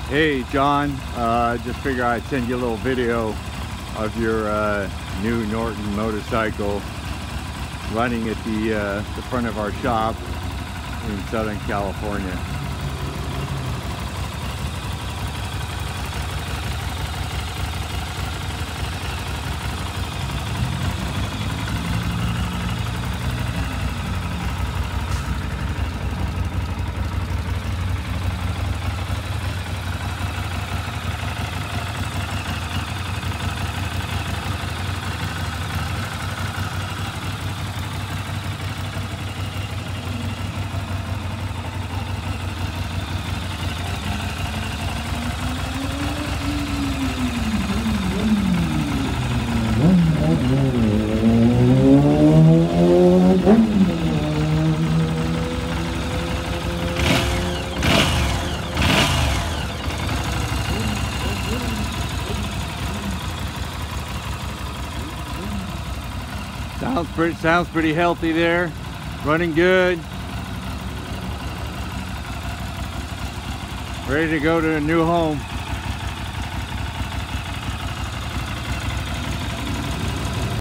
Hey John, just figure I'd send you a little video of your new Norton motorcycle running at the front of our shop in Southern California. Sounds pretty healthy there. Running good. Ready to go to a new home.